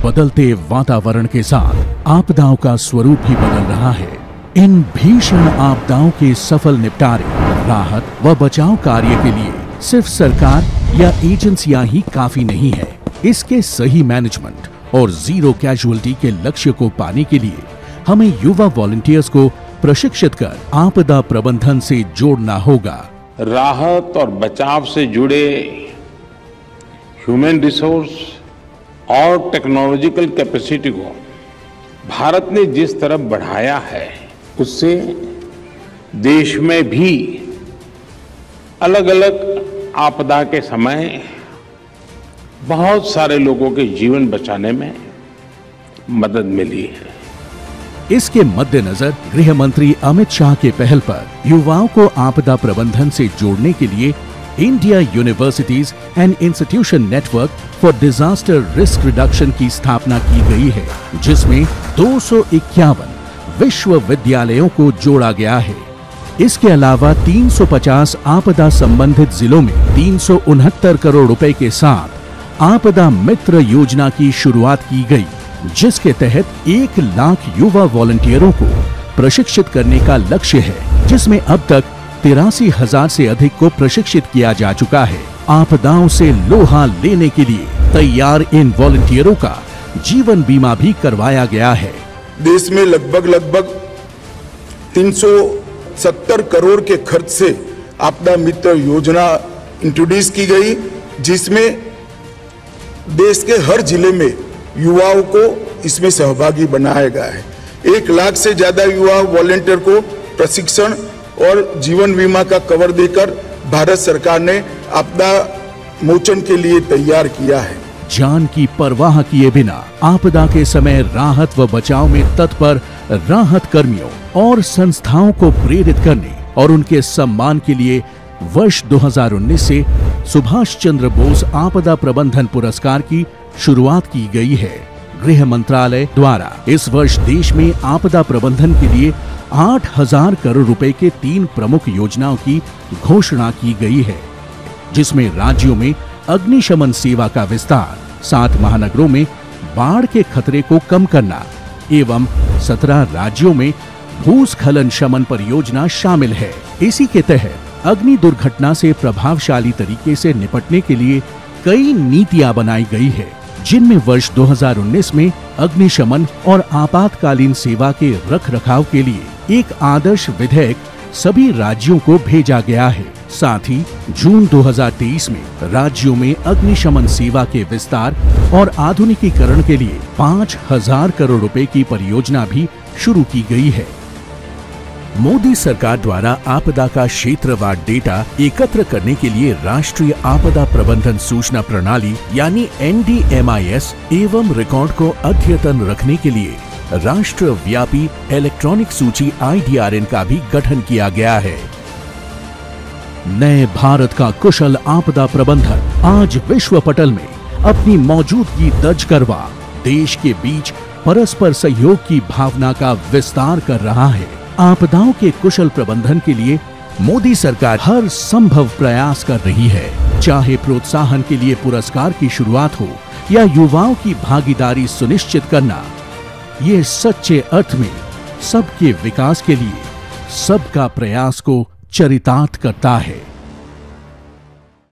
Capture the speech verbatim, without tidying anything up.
बदलते वातावरण के साथ आपदाओं का स्वरूप भी बदल रहा है। इन भीषण आपदाओं के सफल निपटारे, राहत व बचाव कार्य के लिए सिर्फ सरकार या एजेंसियां ही काफी नहीं है। इसके सही मैनेजमेंट और जीरो कैजुअल्टी के लक्ष्य को पाने के लिए हमें युवा वॉलंटियर्स को प्रशिक्षित कर आपदा प्रबंधन से जोड़ना होगा। राहत और बचाव से जुड़े ह्यूमन रिसोर्स और टेक्नोलॉजिकल कैपेसिटी को भारत ने जिस तरफ बढ़ाया है, उससे देश में भी अलग अलग आपदा के समय बहुत सारे लोगों के जीवन बचाने में मदद मिली है। इसके मद्देनजर गृह मंत्री अमित शाह के पहल पर युवाओं को आपदा प्रबंधन से जोड़ने के लिए India universities and institution network for disaster risk reduction की स्थापना की गई है, जिसमें दो सौ इक्यावन विश्वविद्यालयों को जोड़ा गया है। इसके अलावा तीन सौ पचास आपदा संबंधित जिलों में तीन सौ उनहत्तर करोड़ रुपए के साथ आपदा मित्र योजना की शुरुआत की गई, जिसके तहत एक लाख युवा वॉलंटियरों को प्रशिक्षित करने का लक्ष्य है, जिसमें अब तक तिरासी हजार से अधिक को प्रशिक्षित किया जा चुका है। आपदाओं से लोहा लेने के लिए तैयार इन वॉलंटियरों का जीवन बीमा भी करवाया गया है। देश में लगभग लगभग तीन सौ सत्तर करोड़ के खर्च से आपदा मित्र योजना इंट्रोड्यूस की गई, जिसमें देश के हर जिले में युवाओं को इसमें सहभागी बनाया गया है। एक लाख से ज्यादा युवा वॉलंटियर को प्रशिक्षण और जीवन बीमा का कवर देकर भारत सरकार ने आपदा मोचन के लिए तैयार किया है। जान की परवाह किए बिना आपदा के समय राहत व बचाव में तत्पर राहत कर्मियों और संस्थाओं को प्रेरित करने और उनके सम्मान के लिए वर्ष दो हज़ार उन्नीस से सुभाष चंद्र बोस आपदा प्रबंधन पुरस्कार की शुरुआत की गई है। गृह मंत्रालय द्वारा इस वर्ष देश में आपदा प्रबंधन के लिए आठ हजार करोड़ रुपए के तीन प्रमुख योजनाओं की घोषणा की गई है, जिसमें राज्यों में अग्निशमन सेवा का विस्तार, सात महानगरों में बाढ़ के खतरे को कम करना एवं सत्रह राज्यों में भूस्खलन शमन परियोजना शामिल है। इसी के तहत अग्नि दुर्घटना से प्रभावशाली तरीके से निपटने के लिए कई नीतियां बनाई गई है, जिनमें वर्ष दो हज़ार उन्नीस में अग्निशमन और आपातकालीन सेवा के रखरखाव के लिए एक आदर्श विधेयक सभी राज्यों को भेजा गया है। साथ ही जून दो हज़ार तेईस में राज्यों में अग्निशमन सेवा के विस्तार और आधुनिकीकरण के लिए पाँच हजार करोड़ रुपए की परियोजना भी शुरू की गई है। मोदी सरकार द्वारा आपदा का क्षेत्रवार डेटा एकत्र करने के लिए राष्ट्रीय आपदा प्रबंधन सूचना प्रणाली यानी N D M I S एवं रिकॉर्ड को अद्यतन रखने के लिए राष्ट्रव्यापी इलेक्ट्रॉनिक सूची आई डी आर एन का भी गठन किया गया है। नए भारत का कुशल आपदा प्रबंधन आज विश्व पटल में अपनी मौजूदगी दर्ज करवा देश के बीच परस्पर सहयोग की भावना का विस्तार कर रहा है। आपदाओं के कुशल प्रबंधन के लिए मोदी सरकार हर संभव प्रयास कर रही है, चाहे प्रोत्साहन के लिए पुरस्कार की शुरुआत हो या युवाओं की भागीदारी सुनिश्चित करना। ये सच्चे अर्थ में सबके विकास के लिए सबका प्रयास को चरितार्थ करता है।